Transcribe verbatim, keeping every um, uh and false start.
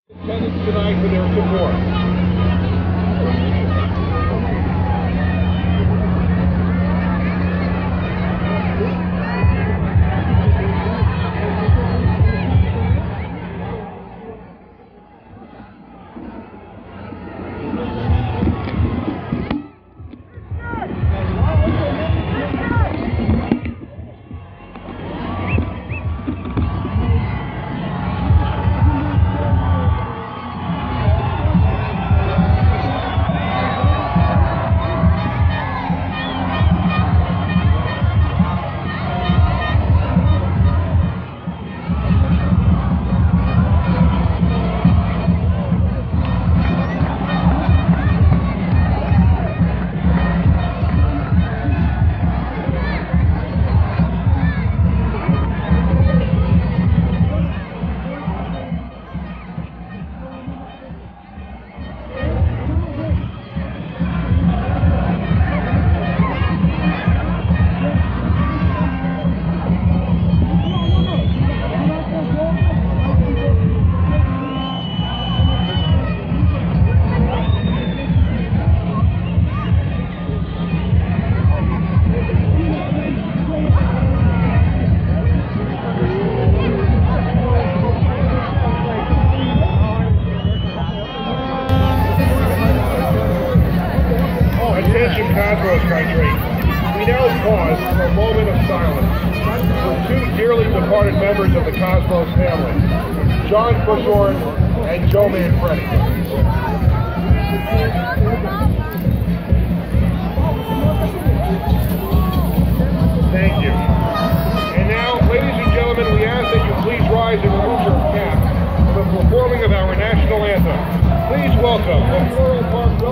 Attendance tonight for their support. Attention Cosmos country, we now pause for a moment of silence for two dearly departed members of the Cosmos family, John Bushorn and Joe Manfredi. Thank you. And now, ladies and gentlemen, we ask that you please rise and remove your cap for the performing of our national anthem. Please welcome the Floral Park